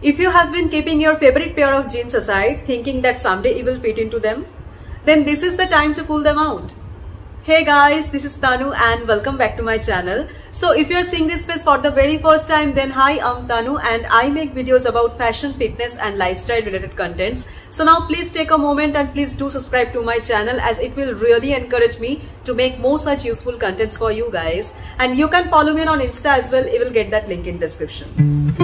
If you have been keeping your favorite pair of jeans aside, thinking that someday you will fit into them, then this is the time to pull them out. Hey guys, this is Tanu and welcome back to my channel. So if you are seeing this space for the very first time, then hi, I'm Tanu and I make videos about fashion, fitness and lifestyle related contents. So now please take a moment and please do subscribe to my channel, as it will really encourage me to make more such useful contents for you guys. And you can follow me on Insta as well. You will get that link in description.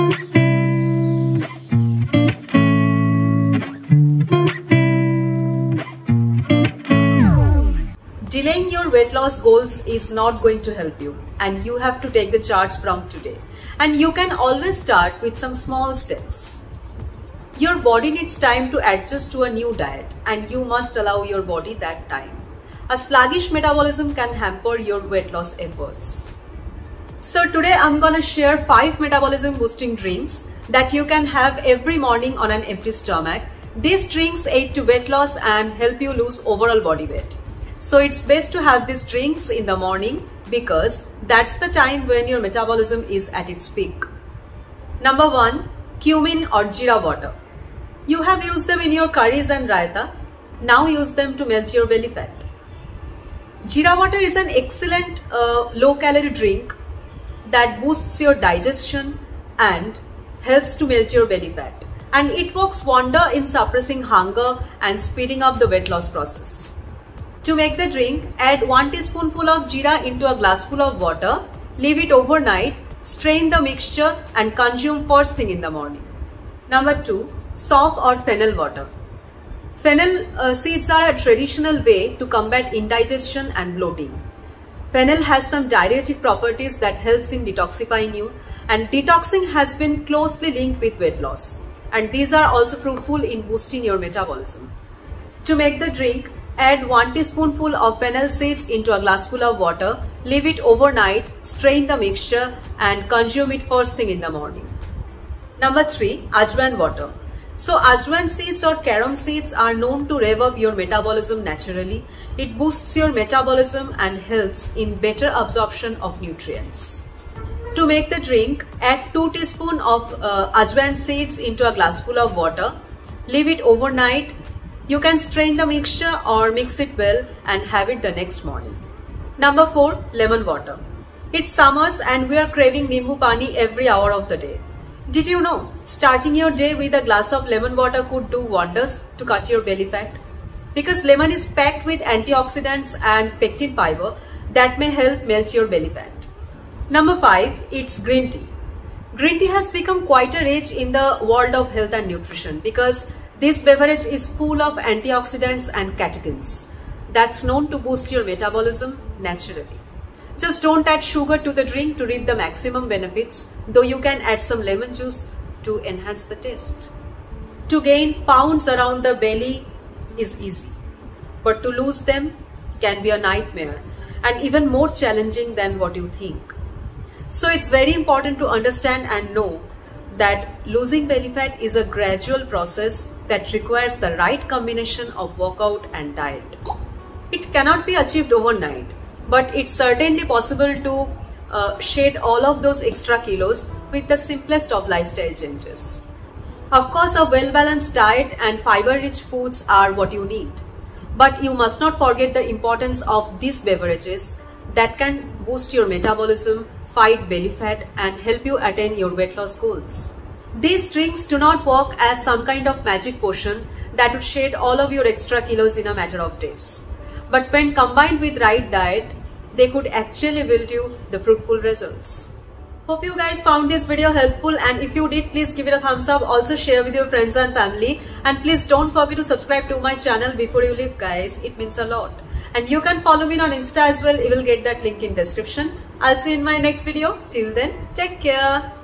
Delaying your weight loss goals is not going to help you, and you have to take the charge from today. And you can always start with some small steps. Your body needs time to adjust to a new diet, and you must allow your body that time. A sluggish metabolism can hamper your weight loss efforts. So today I'm gonna share 5 metabolism boosting drinks that you can have every morning on an empty stomach. These drinks aid to weight loss and help you lose overall body weight. So it's best to have these drinks in the morning because that's the time when your metabolism is at its peak. Number 1, cumin or jeera water. You have used them in your curries and raita. Now use them to melt your belly fat. Jeera water is an excellent low-calorie drink that boosts your digestion and helps to melt your belly fat. And it works wonder in suppressing hunger and speeding up the weight loss process. To make the drink, add 1 teaspoonful of jeera into a glassful of water, leave it overnight, strain the mixture and consume first thing in the morning. Number 2, soft or fennel water. Fennel seeds are a traditional way to combat indigestion and bloating. Fennel has some diuretic properties that helps in detoxifying you, and detoxing has been closely linked with weight loss. And these are also fruitful in boosting your metabolism. To make the drink, add 1 teaspoonful of fennel seeds into a glassful of water, leave it overnight, strain the mixture and consume it first thing in the morning. Number 3, ajwain water. So ajwain seeds or carom seeds are known to rev up your metabolism naturally. It boosts your metabolism and helps in better absorption of nutrients. To make the drink, add 2 teaspoons of ajwain seeds into a glassful of water, leave it overnight. You can strain the mixture or mix it well and have it the next morning. Number 4, lemon water. It's summers and we are craving nimbu pani every hour of the day. Did you know starting your day with a glass of lemon water could do wonders to cut your belly fat? Because lemon is packed with antioxidants and pectin fiber that may help melt your belly fat. Number 5, it's green tea. Green tea has become quite a rage in the world of health and nutrition because this beverage is full of antioxidants and catechins that's known to boost your metabolism naturally. Just don't add sugar to the drink to reap the maximum benefits, though you can add some lemon juice to enhance the taste. To gain pounds around the belly is easy, but to lose them can be a nightmare and even more challenging than what you think. So it's very important to understand and know that losing belly fat is a gradual process that requires the right combination of workout and diet. It cannot be achieved overnight, but it's certainly possible to shed all of those extra kilos with the simplest of lifestyle changes. Of course, a well-balanced diet and fiber-rich foods are what you need, but you must not forget the importance of these beverages that can boost your metabolism, fight belly fat and help you attain your weight loss goals. These drinks do not work as some kind of magic potion that would shed all of your extra kilos in a matter of days. But when combined with right diet, they could actually build you the fruitful results. Hope you guys found this video helpful, and if you did, please give it a thumbs up. Also share with your friends and family, and please don't forget to subscribe to my channel before you leave guys. It means a lot. And you can follow me on Insta as well. You will get that link in description. I'll see you in my next video. Till then, take care.